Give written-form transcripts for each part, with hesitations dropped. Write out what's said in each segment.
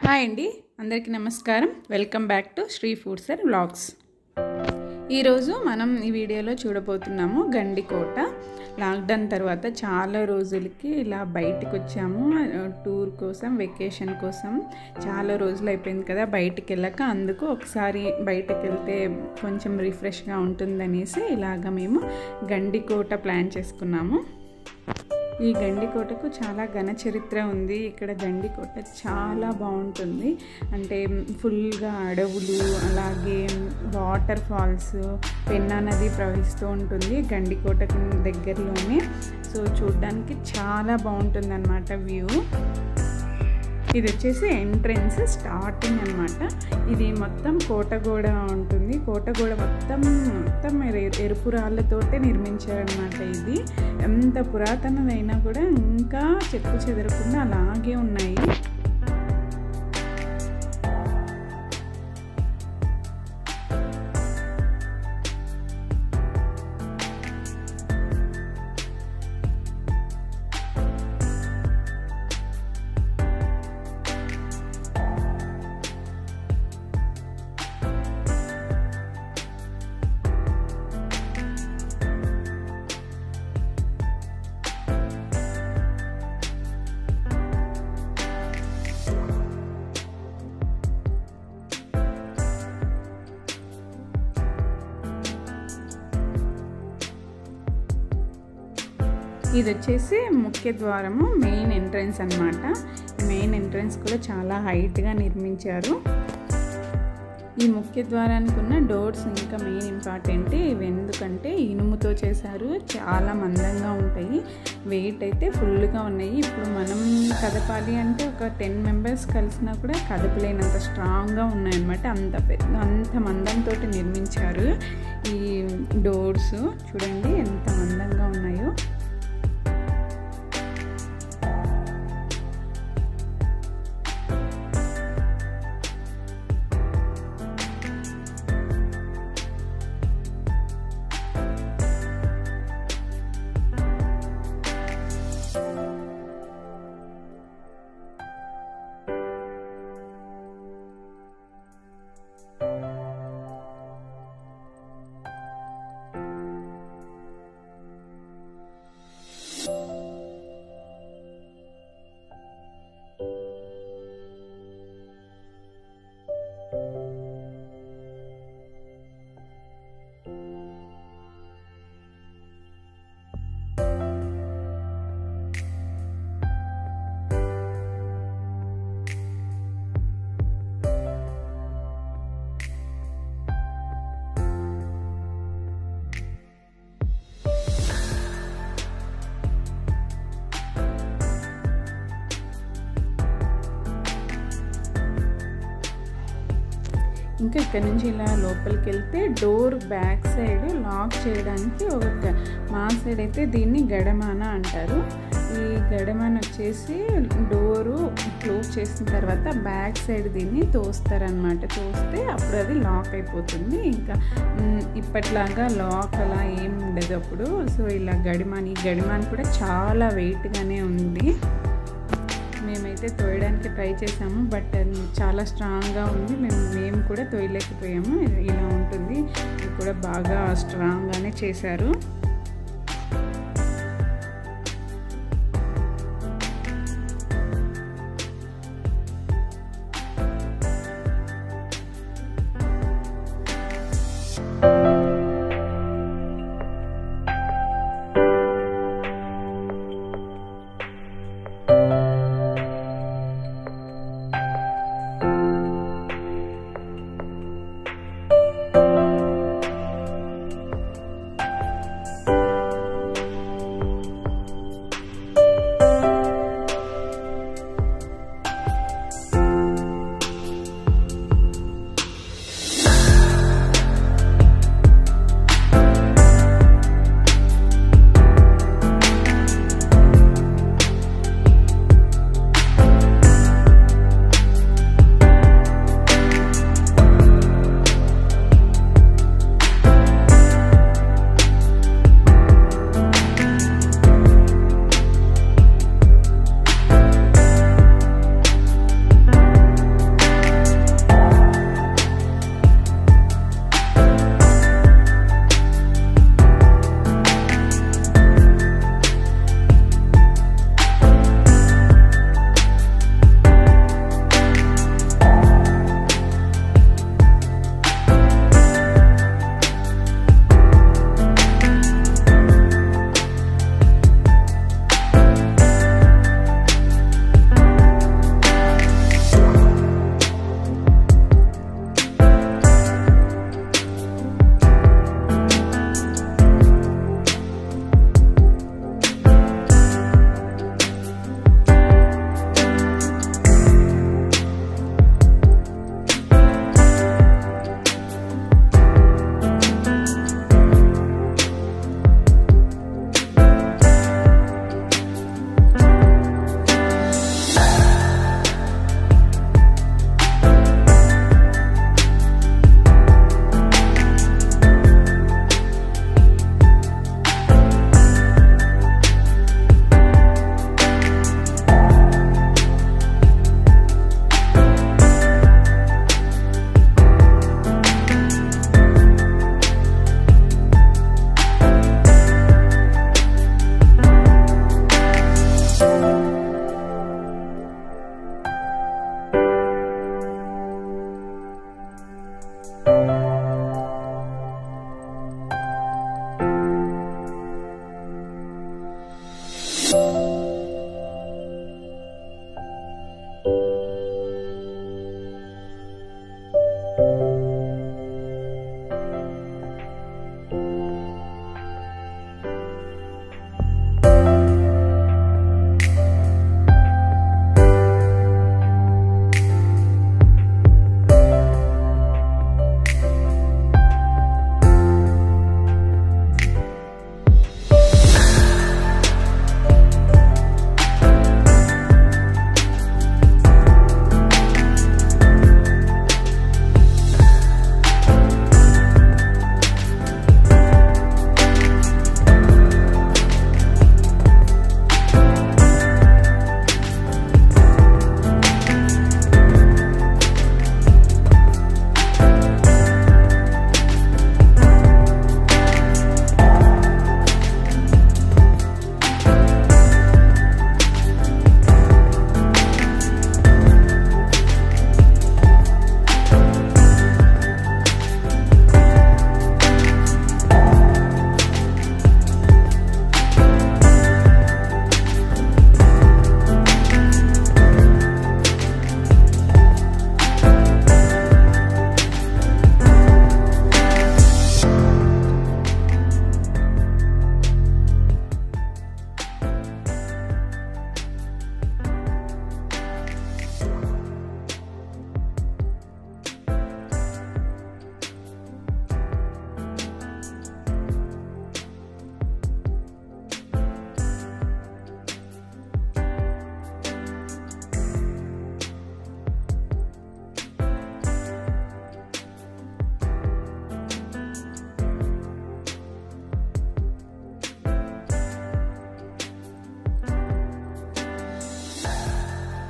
Hi అండి, అందరికీ నమస్కారం. Welcome back to Sri foods and vlogs. ఈరోజు మనం ఈ వీడియోలో చూడబోతున్నాము గండికోట. లాక్డౌన్ తర్వాత చాలా రోజులకి ఇలా బయటకు వచ్చాము టూర్ కోసం, వెకేషన్ కోసం. చాలా రోజులు అయిపోయింది కదా బయటికి వెళ్ళక, అందుకు ఒకసారి బయటకు వెళ్తే కొంచెం రిఫ్రెష్గా ఉంటుందనేసి ఇలాగ మేము గండికోట ప్లాన్ చేసుకున్నాము. ఈ గండికోటకు చాలా ఘన చరిత్ర ఉంది. ఇక్కడ గండికోట చాలా బాగుంటుంది. అంటే ఫుల్గా అడవులు, అలాగే వాటర్ ఫాల్స్, పెన్నా నది ప్రవహిస్తూ ఉంటుంది గండికోటకు దగ్గరలోనే. సో చూడడానికి చాలా బాగుంటుంది అన్నమాట వ్యూ. ఇది వచ్చేసి ఎంట్రన్స్ స్టార్టింగ్ అన్నమాట. ఇది మొత్తం కోటగోడ ఉంటుంది. కోటగోడ మొత్తం ఎరుపు రాళ్ళతోటే నిర్మించారనమాట. ఇది ఎంత పురాతనదైనా కూడా ఇంకా చెక్కు చెదరకుండా అలాగే ఉన్నాయి. ఇది వచ్చేసి ముఖ్య ద్వారము, మెయిన్ ఎంట్రన్స్ అన్నమాట. మెయిన్ ఎంట్రన్స్ కూడా చాలా హైట్గా నిర్మించారు. ఈ ముఖ్య ద్వారానికి ఉన్న డోర్స్ ఇంకా మెయిన్ ఇంపార్టెంట్. ఇవి ఎందుకంటే ఇనుముతో చేశారు, చాలా మందంగా ఉంటాయి. వెయిట్ అయితే ఫుల్గా ఉన్నాయి. ఇప్పుడు మనం కదపాలి అంటే ఒక 10 మెంబర్స్ కలిసినా కూడా కదపలేనంత స్ట్రాంగ్గా ఉన్నాయన్నమాట. అంత మందంతో నిర్మించారు. ఈ డోర్స్ చూడండి ఎంత మందంగా ఉన్నాయో. ఇంకా ఇక్కడ నుంచి ఇలా లోపలికి వెళ్తే డోర్ బ్యాక్ సైడ్ లాక్ చేయడానికి మా సైడ్ అయితే దీన్ని గడమాన అంటారు. ఈ గడమాన వచ్చేసి డోరు క్లోజ్ చేసిన తర్వాత బ్యాక్ సైడ్ దీన్ని తోస్తారనమాట. తోస్తే అప్పుడు అది లాక్ అయిపోతుంది. ఇంకా ఇప్పట్లాగా లాక్ అలా ఏం ఉండదు అప్పుడు. సో ఇలా ఈ గడిమాన్ కూడా చాలా వెయిట్గానే ఉంది. మేమైతే తోయడానికి ట్రై చేసాము, బట్ అది చాలా స్ట్రాంగ్గా ఉంది. మేము కూడా తోయలేకపోయాము. ఇలా ఉంటుంది. ఇది కూడా బాగా స్ట్రాంగ్గానే చేశారు.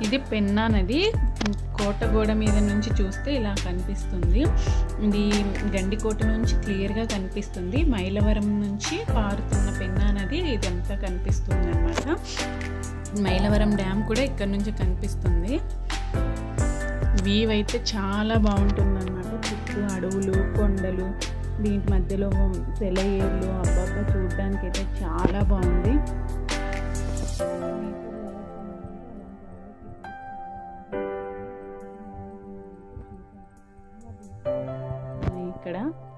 ఇది పెన్నా నది. కోట గోడ మీద నుంచి చూస్తే ఇలా కనిపిస్తుంది. ఇది గండికోట నుంచి క్లియర్గా కనిపిస్తుంది. మైలవరం నుంచి పారుతున్న పెన్నా నది ఇదంతా కనిపిస్తుంది అన్నమాట. మైలవరం డ్యామ్ కూడా ఇక్కడ నుంచి కనిపిస్తుంది. వ్యూ అయితే చాలా బాగుంటుంది అన్నమాట. చుట్టూ అడవులు, కొండలు, దీంట్ మధ్యలో సెలయేర్లు. అబ్బబ్బా, చూడడానికి అయితే చాలా బాగుంది. ఇక్కడ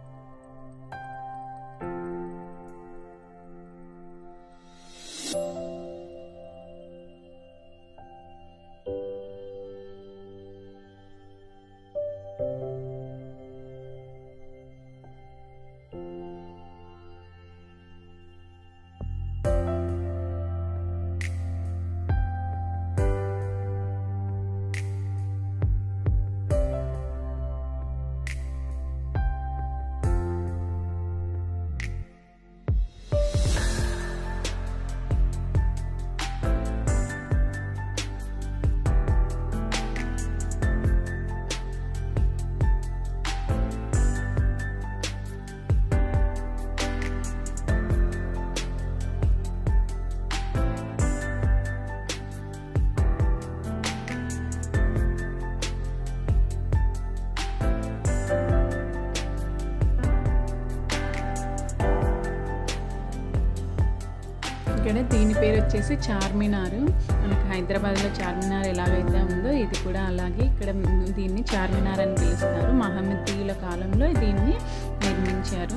దీని పేరు వచ్చేసి చార్మినార్. మనకి హైదరాబాద్లో చార్మినార్ ఎలాగైతే ఉందో ఇది కూడా అలాగే ఇక్కడ దీన్ని చార్మినార్ అని పిలుస్తారు. మహమ్మదీయుల కాలంలో దీన్ని నిర్మించారు.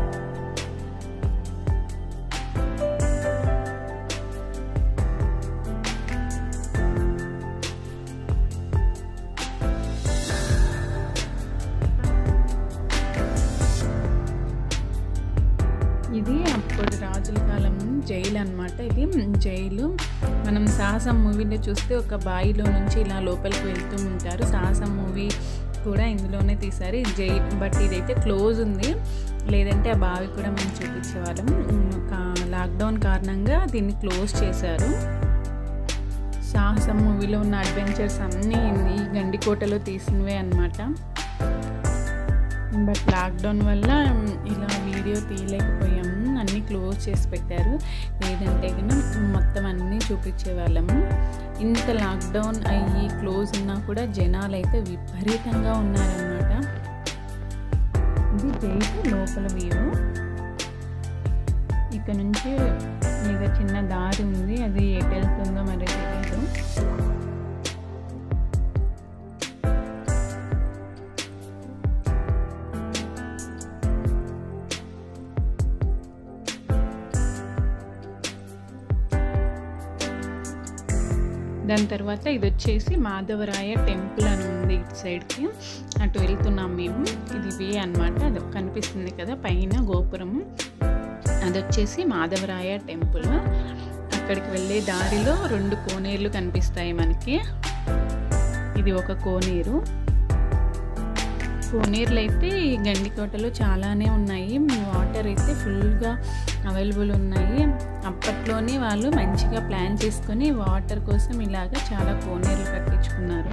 ఇది అప్పుడు రాజుల కాలం జైలు అన్నమాట. ఇది జైలు. మనం సాహసం మూవీలో చూస్తే ఒక బావిలో నుంచి ఇలా లోపలికి వెళ్తూ ఉంటారు. సాహసం మూవీ కూడా ఇందులోనే తీశారు. జైలు బట్ ఇదైతే క్లోజ్ ఉంది, లేదంటే ఆ బావి కూడా మనం చూపించేవాళ్ళం. లాక్డౌన్ కారణంగా దీన్ని క్లోజ్ చేశారు. సాహసం మూవీలో ఉన్న అడ్వెంచర్స్ అన్నీ ఈ గండికోటలో తీసినవే అన్నమాట. బట్ లాక్డౌన్ వల్ల ఇలా వీడియో తీయలేకపోయాము, అన్నీ క్లోజ్ చేసి పెట్టారు. లేదంటే కన్నా మొత్తం అన్నీ చూపించేవాళ్ళము. ఇంత లాక్డౌన్ అయ్యి క్లోజ్ ఉన్నా కూడా జనాలు అయితే విపరీతంగా ఉన్నారన్నమాట. ఇది జైలు లోపల వ్యూ. ఇక్కడ నుంచి మీద చిన్న దారి ఉంది, అది ఎటు వెళ్తుందో మరి తెలియదు. దాని తర్వాత ఇది వచ్చేసి మాధవరాయ టెంపుల్ అని ఉంది. ఇటు సైడ్కి అటు వెళ్తున్నాం మేము. ఇది వే అన్నమాట. అది కనిపిస్తుంది కదా పైన గోపురము, అది వచ్చేసి మాధవరాయ టెంపుల్. అక్కడికి వెళ్ళే దారిలో 2 కోనేరులు కనిపిస్తాయి మనకి. ఇది ఒక కోనేరు. కోనేరులు అయితే ఈ గండికోటలో చాలానే ఉన్నాయి. వాటర్ అయితే ఫుల్గా అవైలబుల్ ఉన్నాయి. అప్పట్లోనే వాళ్ళు మంచిగా ప్లాన్ చేసుకొని వాటర్ కోసం ఇలాగ చాలా కోనేరులు కట్టించుకున్నారు.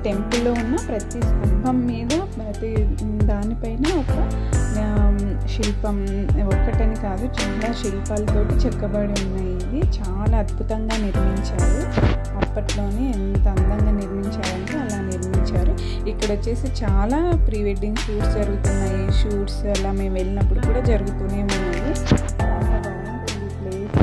టెంపుల్లో ఉన్న ప్రతి స్తంభం మీద ప్రతి దానిపైన ఒక శిల్పం, ఒక్కటని కాదు చాలా శిల్పాలతోటి చెక్కబడి ఉన్నాయి. ఇవి చాలా అద్భుతంగా నిర్మించారు. అప్పట్లోనే ఎంత అందంగా నిర్మించారంటే అలా నిర్మించారు. ఇక్కడ వచ్చేసి చాలా ప్రీ వెడ్డింగ్ షూట్స్ జరుగుతున్నాయి. షూట్స్ అలా మేము వెళ్ళినప్పుడు కూడా జరుగుతూనే ఉన్నాయి. చాలా బాగుంటుంది ప్లేస్.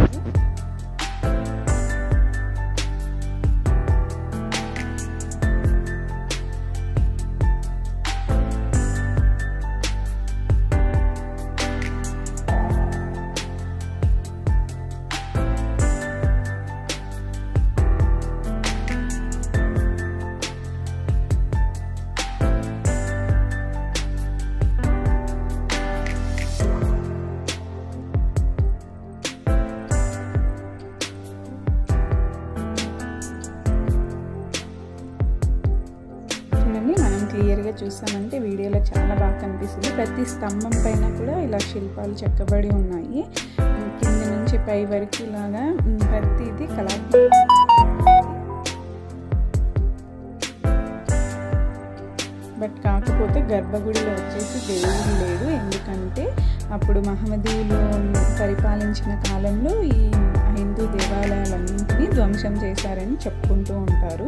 క్లియర్గా చూసామంటే వీడియోలో చాలా బాగా కనిపిస్తుంది. ప్రతి స్తంభం పైన కూడా ఇలా శిల్పాలు చెక్కబడి ఉన్నాయి. కింద నుంచి పై వరకు ఇలాగా ప్రతిది కళాత్మక. బట్ కాకపోతే గర్భగుడిలో వచ్చేసి దేవుడు లేడు. ఎందుకంటే అప్పుడు మహమ్మదీయులు పరిపాలించిన కాలంలో ఈ హిందూ దేవాలయాలన్నింటినీ ధ్వంసం చేశారని చెప్పుకుంటూ ఉంటారు.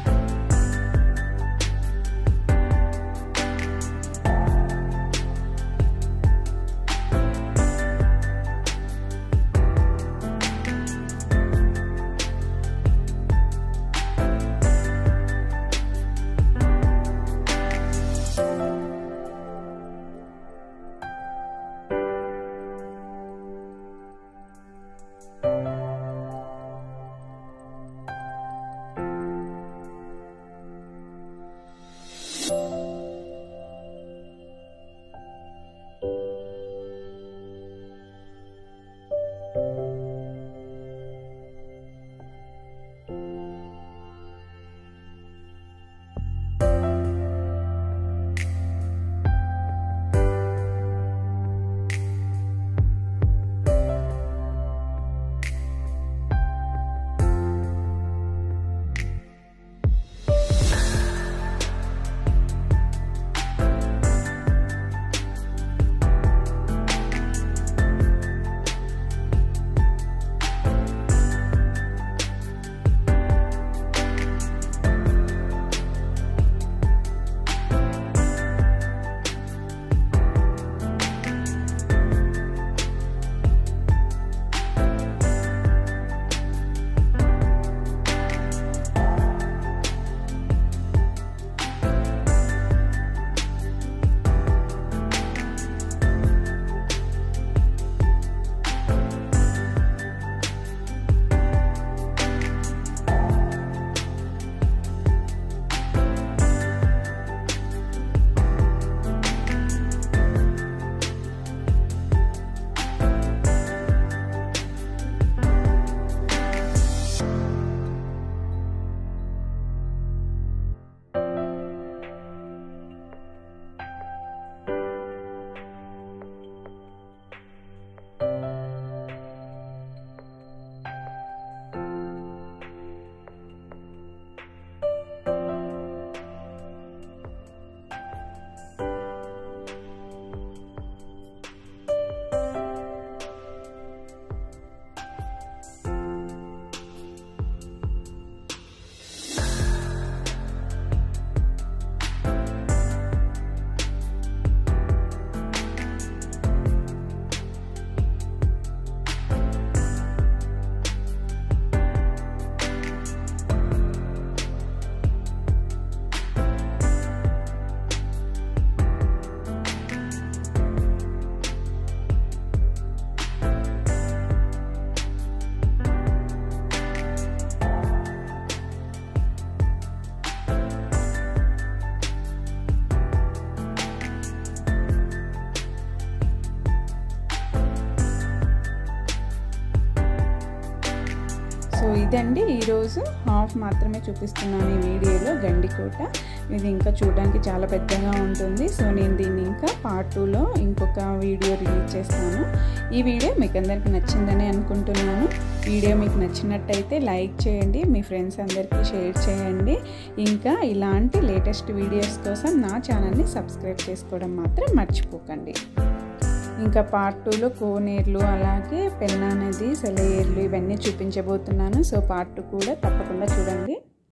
సో ఇదండి ఈరోజు హాఫ్ మాత్రమే చూపిస్తున్నాను ఈ వీడియోలో గండికోట. ఇది ఇంకా చూడడానికి చాలా పెద్దగా ఉంటుంది. సో నేను దీన్ని ఇంకా పార్ట్ 2లో ఇంకొక వీడియో రిలీజ్ చేస్తాను. ఈ వీడియో మీకు అందరికీ నచ్చిందని అనుకుంటున్నాను. వీడియో మీకు నచ్చినట్టయితే లైక్ చేయండి, మీ ఫ్రెండ్స్ అందరికీ షేర్ చేయండి. ఇంకా ఇలాంటి లేటెస్ట్ వీడియోస్ కోసం నా ఛానల్ని సబ్స్క్రైబ్ చేసుకోవడం మాత్రం మర్చిపోకండి. ఇంకా పార్ట్ 2లో కోనేరులు, అలాగే పెన్నా నది, సెలయేర్లు ఇవన్నీ చూపించబోతున్నాను. సో పార్ట్ 2 కూడా తప్పకుండా చూడండి.